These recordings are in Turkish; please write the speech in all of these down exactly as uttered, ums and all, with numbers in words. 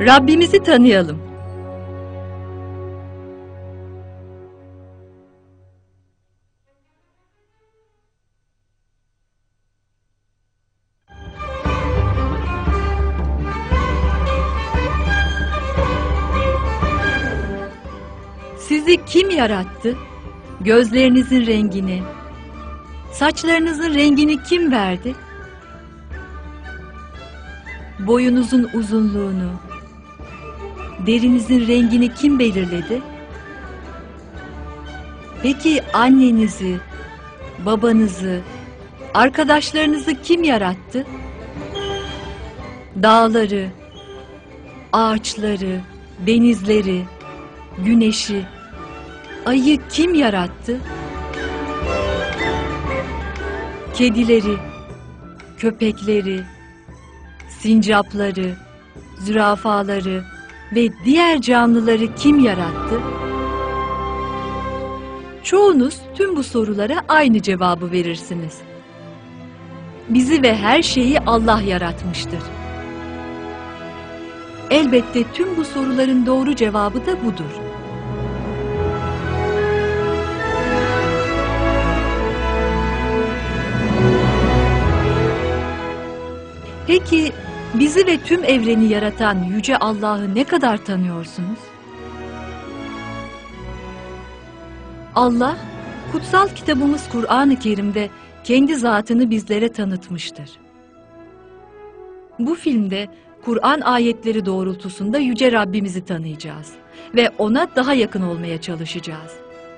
Rabbimizi tanıyalım. Sizi kim yarattı? Gözlerinizin rengini, saçlarınızın rengini kim verdi? Boyunuzun uzunluğunu, derinizin rengini kim belirledi? Peki annenizi, babanızı, arkadaşlarınızı kim yarattı? Dağları, ağaçları, denizleri, güneşi, ayı kim yarattı? Kedileri, köpekleri, sincapları, zürafaları ve diğer canlıları kim yarattı? Çoğunuz tüm bu sorulara aynı cevabı verirsiniz. Bizi ve her şeyi Allah yaratmıştır. Elbette tüm bu soruların doğru cevabı da budur. Peki bizi ve tüm evreni yaratan Yüce Allah'ı ne kadar tanıyorsunuz? Allah, kutsal kitabımız Kur'an-ı Kerim'de kendi zatını bizlere tanıtmıştır. Bu filmde Kur'an ayetleri doğrultusunda Yüce Rabbimizi tanıyacağız ve ona daha yakın olmaya çalışacağız.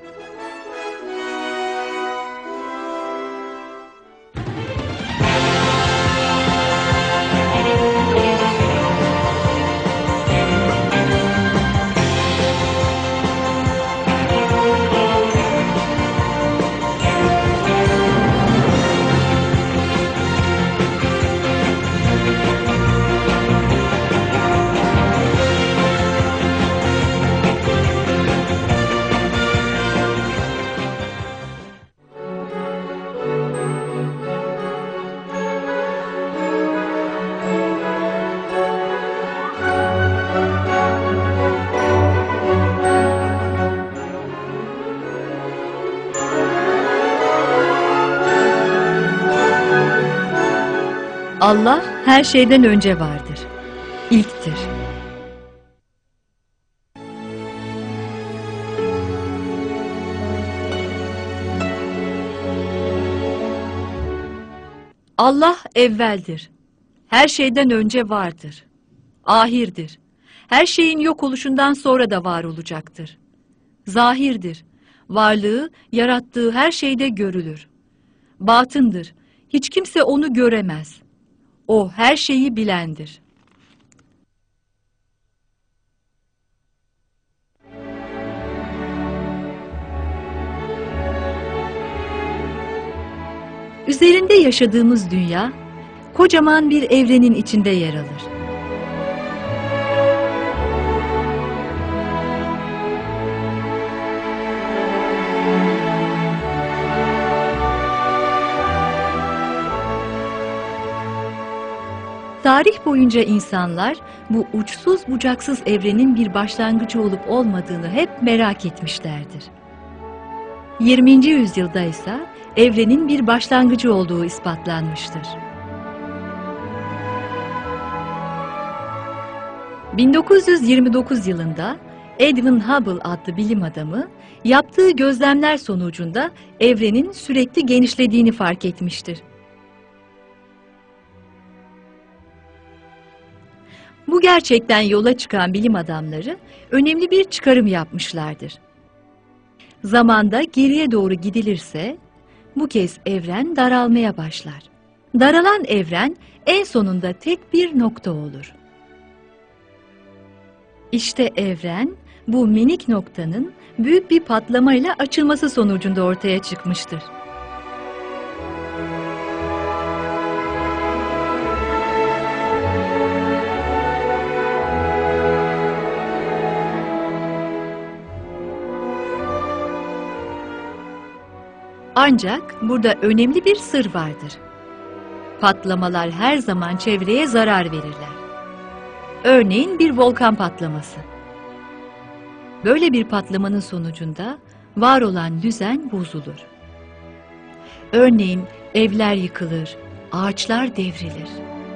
Allah her şeyden önce vardır, ilktir. Allah evveldir, her şeyden önce vardır, ahirdir, her şeyin yok oluşundan sonra da var olacaktır. Zahirdir, varlığı yarattığı her şeyde görülür. Batındır, hiç kimse onu göremez. O her şeyi bilendir. Üzerinde yaşadığımız dünya, kocaman bir evrenin içinde yer alır. Tarih boyunca insanlar bu uçsuz bucaksız evrenin bir başlangıcı olup olmadığını hep merak etmişlerdir. yirminci yüzyılda ise evrenin bir başlangıcı olduğu ispatlanmıştır. bin dokuz yüz yirmi dokuz yılında Edwin Hubble adlı bilim adamı yaptığı gözlemler sonucunda evrenin sürekli genişlediğini fark etmiştir. Bu gerçekten yola çıkan bilim adamları önemli bir çıkarım yapmışlardır. Zamanda geriye doğru gidilirse bu kez evren daralmaya başlar. Daralan evren en sonunda tek bir nokta olur. İşte evren bu minik noktanın büyük bir patlamayla açılması sonucunda ortaya çıkmıştır. Ancak burada önemli bir sır vardır. Patlamalar her zaman çevreye zarar verirler. Örneğin bir volkan patlaması. Böyle bir patlamanın sonucunda var olan düzen bozulur. Örneğin evler yıkılır, ağaçlar devrilir.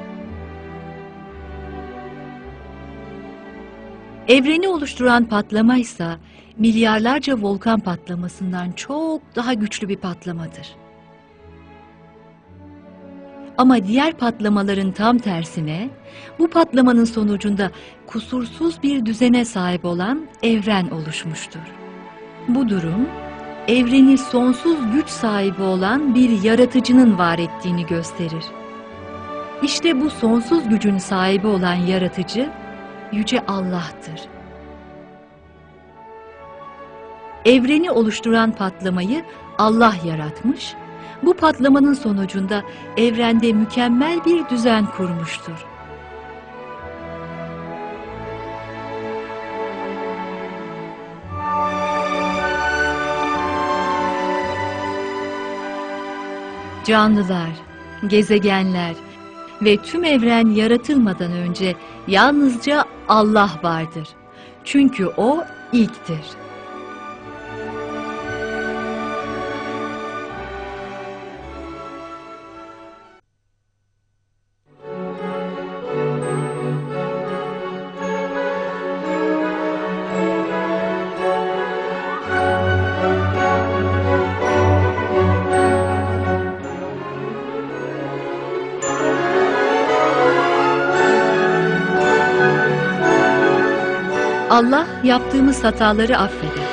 Evreni oluşturan patlama ise milyarlarca volkan patlamasından çok daha güçlü bir patlamadır. Ama diğer patlamaların tam tersine, bu patlamanın sonucunda kusursuz bir düzene sahip olan evren oluşmuştur. Bu durum, evreni sonsuz güç sahibi olan bir yaratıcının var ettiğini gösterir. İşte bu sonsuz gücün sahibi olan yaratıcı, Yüce Allah'tır. Evreni oluşturan patlamayı Allah yaratmış, bu patlamanın sonucunda evrende mükemmel bir düzen kurmuştur. Canlılar, gezegenler ve tüm evren yaratılmadan önce yalnızca Allah vardır. Çünkü O ilktir. Allah yaptığımız hataları affeder.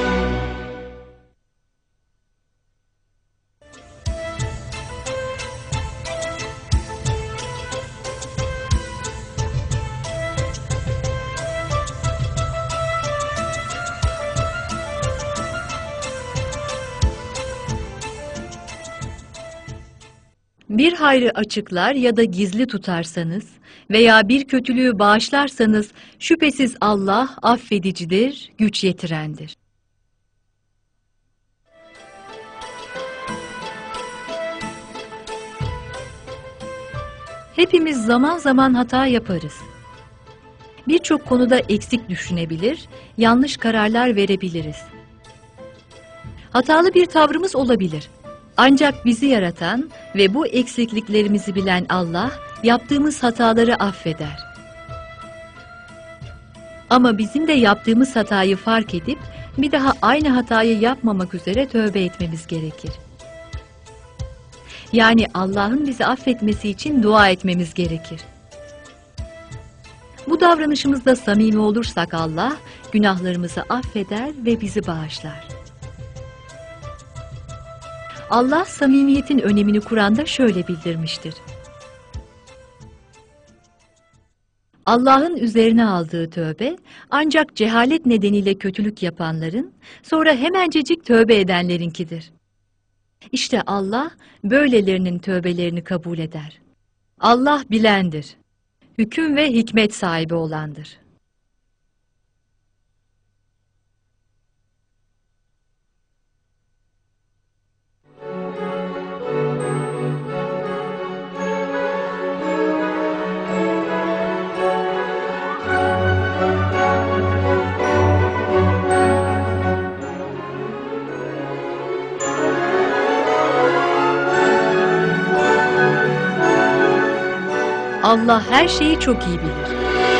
Bir hayrı açıklar ya da gizli tutarsanız veya bir kötülüğü bağışlarsanız şüphesiz Allah affedicidir, güç yetirendir. Hepimiz zaman zaman hata yaparız. Birçok konuda eksik düşünebilir, yanlış kararlar verebiliriz. Hatalı bir tavrımız olabilir. Ancak bizi yaratan ve bu eksikliklerimizi bilen Allah, yaptığımız hataları affeder. Ama bizim de yaptığımız hatayı fark edip, bir daha aynı hatayı yapmamak üzere tövbe etmemiz gerekir. Yani Allah'ın bizi affetmesi için dua etmemiz gerekir. Bu davranışımızda samimi olursak Allah, günahlarımızı affeder ve bizi bağışlar. Allah samimiyetin önemini Kur'an'da şöyle bildirmiştir. Allah'ın üzerine aldığı tövbe, ancak cehalet nedeniyle kötülük yapanların, sonra hemencecik tövbe edenlerinkidir. İşte Allah, böylelerinin tövbelerini kabul eder. Allah bilendir, hüküm ve hikmet sahibi olandır. Allah her şeyi çok iyi bilir.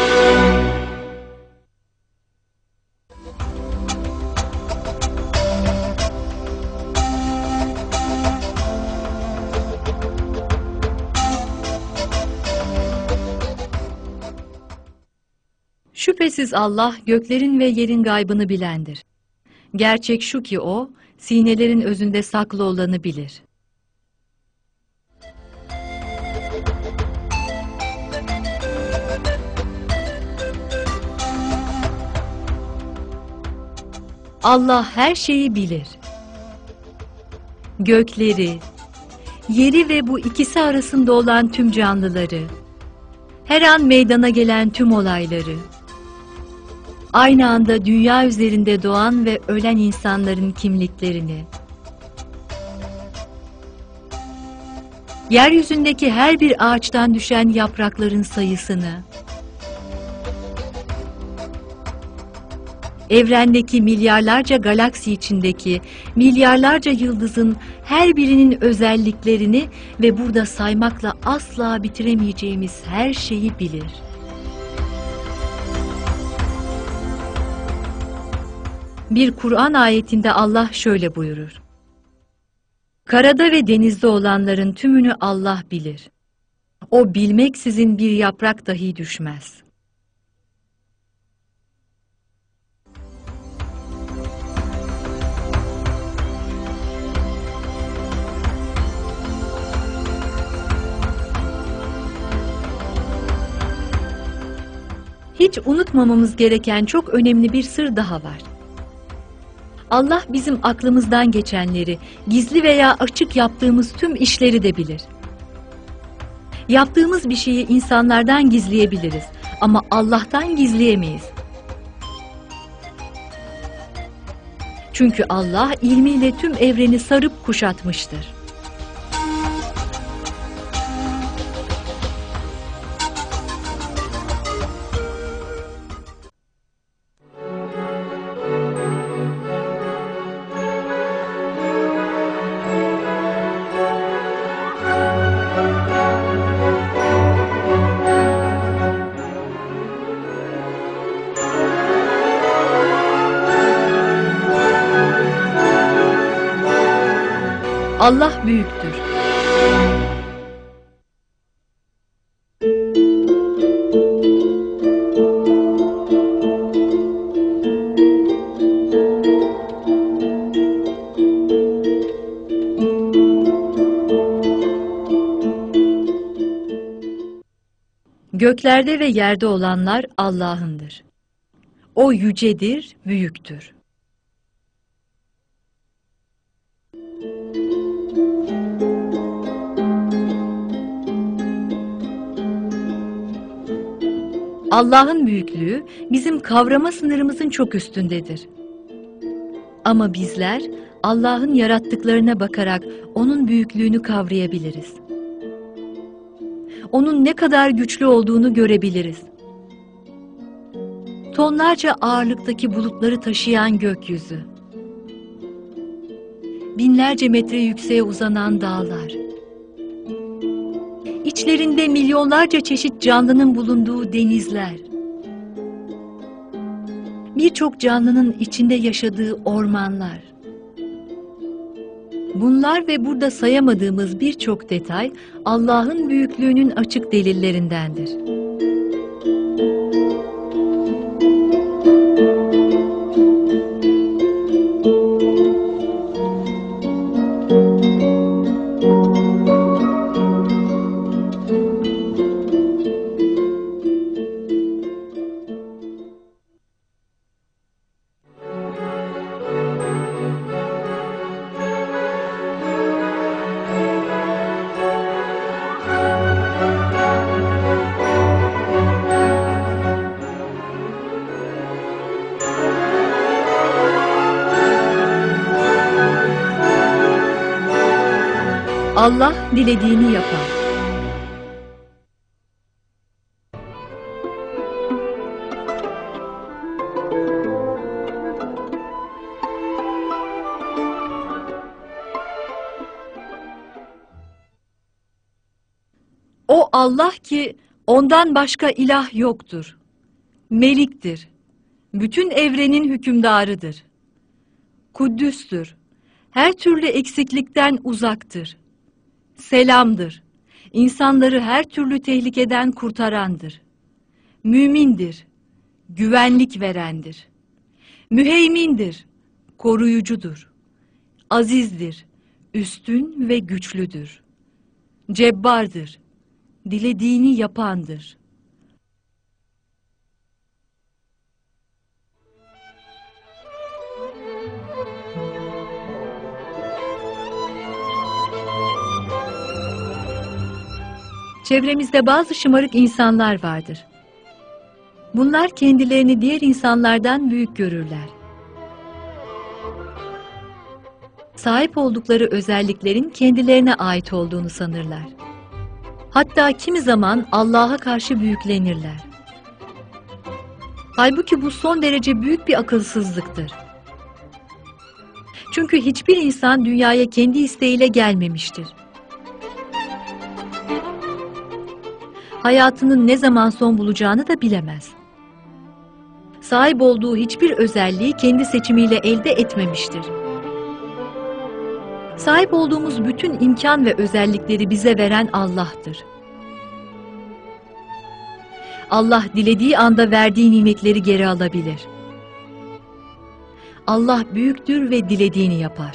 Şüphesiz Allah göklerin ve yerin gaybını bilendir. Gerçek şu ki O, sinelerin özünde saklı olanı bilir. Allah her şeyi bilir. Gökleri, yeri ve bu ikisi arasında olan tüm canlıları, her an meydana gelen tüm olayları, aynı anda dünya üzerinde doğan ve ölen insanların kimliklerini, yeryüzündeki her bir ağaçtan düşen yaprakların sayısını, Evrendeki milyarlarca galaksi içindeki milyarlarca yıldızın her birinin özelliklerini ve burada saymakla asla bitiremeyeceğimiz her şeyi bilir. Bir Kur'an ayetinde Allah şöyle buyurur: Karada ve denizde olanların tümünü Allah bilir. O bilmeksizin bir yaprak dahi düşmez. Hiç unutmamamız gereken çok önemli bir sır daha var. Allah bizim aklımızdan geçenleri, gizli veya açık yaptığımız tüm işleri de bilir. Yaptığımız bir şeyi insanlardan gizleyebiliriz ama Allah'tan gizleyemeyiz. Çünkü Allah ilmiyle tüm evreni sarıp kuşatmıştır. Allah büyüktür. Göklerde ve yerde olanlar Allah'ındır. O yücedir, büyüktür. Allah'ın büyüklüğü bizim kavrama sınırımızın çok üstündedir. Ama bizler Allah'ın yarattıklarına bakarak onun büyüklüğünü kavrayabiliriz. Onun ne kadar güçlü olduğunu görebiliriz. Tonlarca ağırlıktaki bulutları taşıyan gökyüzü, binlerce metre yükseğe uzanan dağlar, İçlerinde milyonlarca çeşit canlının bulunduğu denizler, birçok canlının içinde yaşadığı ormanlar. Bunlar ve burada sayamadığımız birçok detay Allah'ın büyüklüğünün açık delillerindendir. Allah dilediğini yapar. O Allah ki ondan başka ilah yoktur. Meliktir. Bütün evrenin hükümdarıdır. Kuddüstür. Her türlü eksiklikten uzaktır. Selamdır. İnsanları her türlü tehlikeden kurtarandır. Mümindir. Güvenlik verendir. Müheymindir. Koruyucudur. Azizdir. Üstün ve güçlüdür. Cebbardır. Dilediğini yapandır. Çevremizde bazı şımarık insanlar vardır. Bunlar kendilerini diğer insanlardan büyük görürler. Sahip oldukları özelliklerin kendilerine ait olduğunu sanırlar. Hatta kimi zaman Allah'a karşı büyüklenirler. Halbuki bu son derece büyük bir akılsızlıktır. Çünkü hiçbir insan dünyaya kendi isteğiyle gelmemiştir. Hayatının ne zaman son bulacağını da bilemez. Sahip olduğu hiçbir özelliği kendi seçimiyle elde etmemiştir. Sahip olduğumuz bütün imkan ve özellikleri bize veren Allah'tır. Allah dilediği anda verdiği nimetleri geri alabilir. Allah büyüktür ve dilediğini yapar.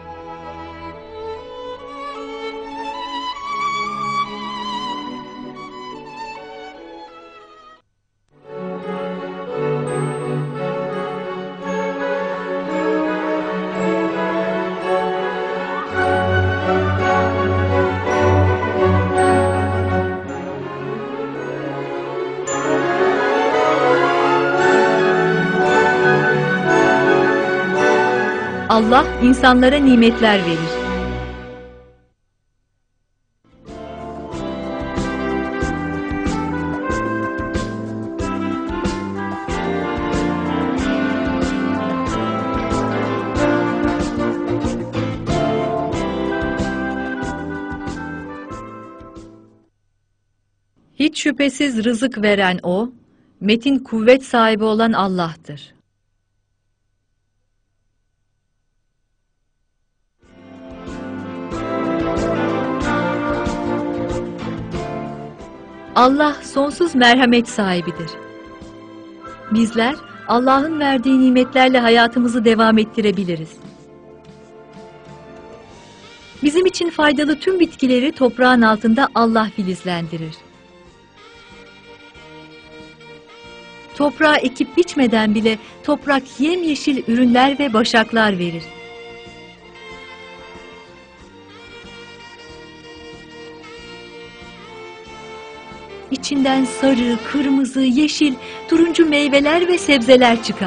Allah insanlara nimetler verir. Hiç şüphesiz rızık veren O, metin kuvvet sahibi olan Allah'tır. Allah sonsuz merhamet sahibidir. Bizler Allah'ın verdiği nimetlerle hayatımızı devam ettirebiliriz. Bizim için faydalı tüm bitkileri toprağın altında Allah filizlendirir. Toprağa ekip biçmeden bile toprak yemyeşil ürünler ve başaklar verir. İçinden sarı, kırmızı, yeşil, turuncu meyveler ve sebzeler çıkar.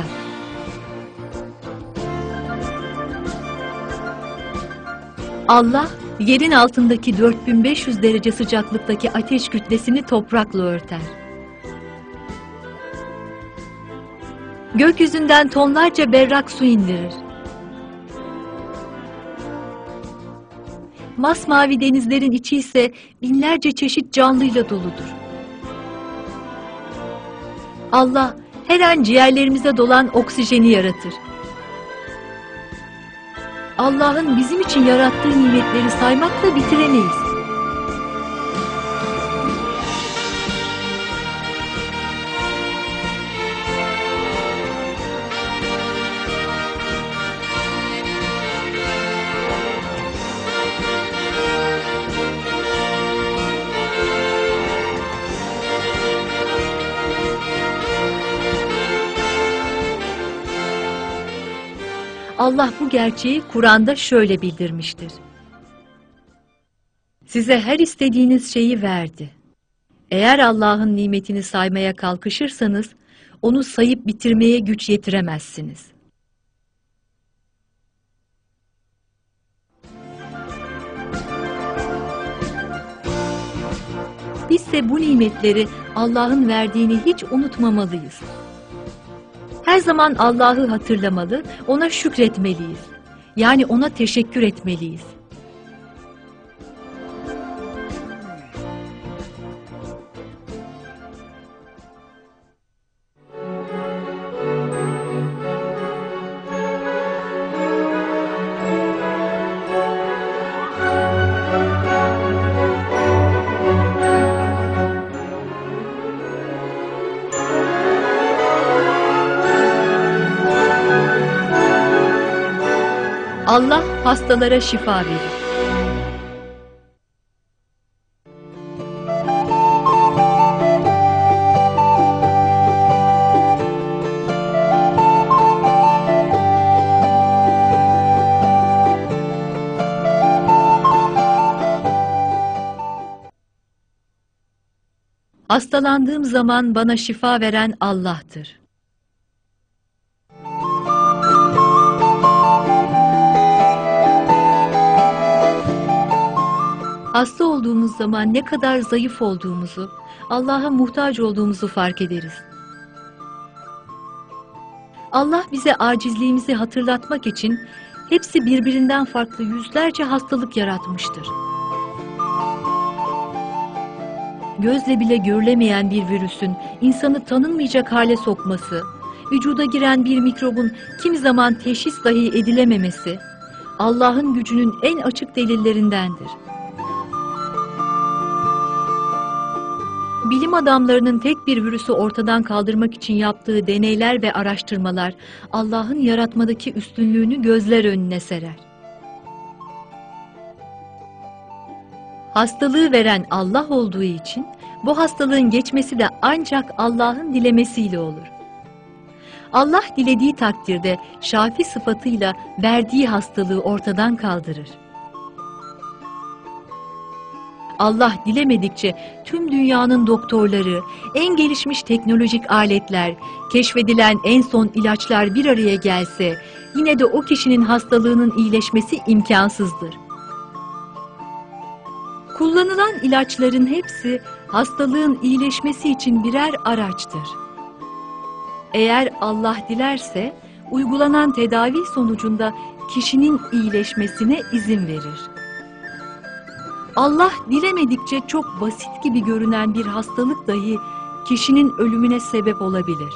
Allah, yerin altındaki dört bin beş yüz derece sıcaklıktaki ateş kütlesini toprakla örter. Gökyüzünden tonlarca berrak su indirir. Masmavi denizlerin içi ise binlerce çeşit canlıyla doludur. Allah her an ciğerlerimize dolan oksijeni yaratır. Allah'ın bizim için yarattığı nimetleri saymakla bitiremeyiz. Allah bu gerçeği Kur'an'da şöyle bildirmiştir. Size her istediğiniz şeyi verdi. Eğer Allah'ın nimetini saymaya kalkışırsanız, onu sayıp bitirmeye güç yetiremezsiniz. Bizse bu nimetleri Allah'ın verdiğini hiç unutmamalıyız. Her zaman Allah'ı hatırlamalı, ona şükretmeliyiz. Yani ona teşekkür etmeliyiz. Allah hastalara şifa verir. Hastalandığım zaman bana şifa veren Allah'tır. Hasta olduğumuz zaman ne kadar zayıf olduğumuzu, Allah'a muhtaç olduğumuzu fark ederiz. Allah bize acizliğimizi hatırlatmak için hepsi birbirinden farklı yüzlerce hastalık yaratmıştır. Gözle bile görülemeyen bir virüsün insanı tanınmayacak hale sokması, vücuda giren bir mikrobun kimi zaman teşhis dahi edilememesi, Allah'ın gücünün en açık delillerindendir. Bilim adamlarının tek bir virüsü ortadan kaldırmak için yaptığı deneyler ve araştırmalar, Allah'ın yaratmadaki üstünlüğünü gözler önüne serer. Hastalığı veren Allah olduğu için, bu hastalığın geçmesi de ancak Allah'ın dilemesiyle olur. Allah dilediği takdirde şafi sıfatıyla verdiği hastalığı ortadan kaldırır. Allah dilemedikçe tüm dünyanın doktorları, en gelişmiş teknolojik aletler, keşfedilen en son ilaçlar bir araya gelse, yine de o kişinin hastalığının iyileşmesi imkansızdır. Kullanılan ilaçların hepsi hastalığın iyileşmesi için birer araçtır. Eğer Allah dilerse, uygulanan tedavi sonucunda kişinin iyileşmesine izin verir. Allah dilemedikçe çok basit gibi görünen bir hastalık dahi kişinin ölümüne sebep olabilir.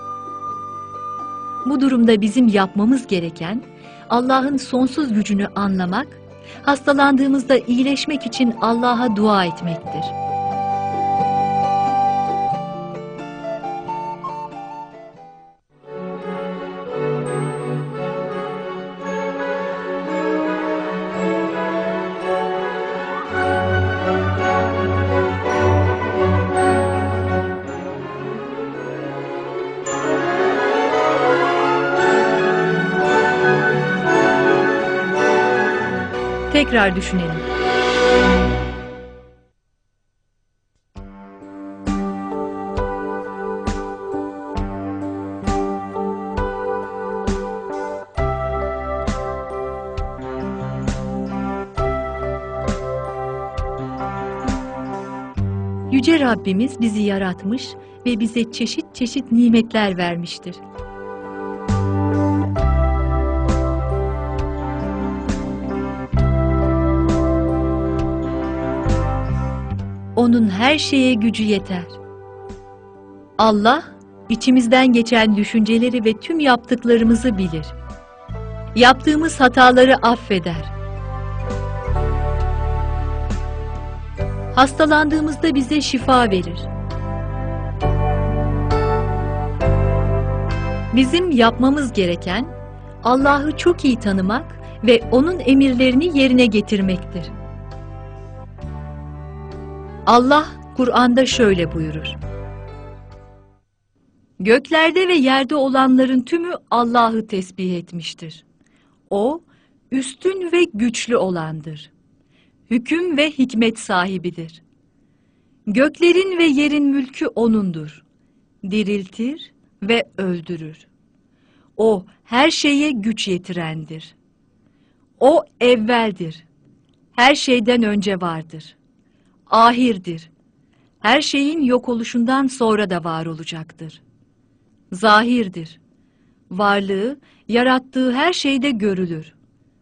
Bu durumda bizim yapmamız gereken, Allah'ın sonsuz gücünü anlamak, hastalandığımızda iyileşmek için Allah'a dua etmektir. Tekrar düşünelim. Yüce Rabbimiz bizi yaratmış ve bize çeşit çeşit nimetler vermiştir. Onun her şeye gücü yeter. Allah, içimizden geçen düşünceleri ve tüm yaptıklarımızı bilir. Yaptığımız hataları affeder. Hastalandığımızda bize şifa verir. Bizim yapmamız gereken, Allah'ı çok iyi tanımak ve onun emirlerini yerine getirmektir. Allah Kur'an'da şöyle buyurur: Göklerde ve yerde olanların tümü Allah'ı tesbih etmiştir. O, üstün ve güçlü olandır. Hüküm ve hikmet sahibidir. Göklerin ve yerin mülkü O'nundur. Diriltir ve öldürür. O, her şeye güç yetirendir. O, evveldir. Her şeyden önce vardır. Ahirdir. Her şeyin yok oluşundan sonra da var olacaktır. Zahirdir. Varlığı, yarattığı her şeyde görülür.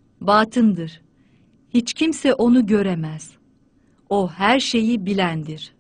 Batındır. Hiç kimse onu göremez. O her şeyi bilendir.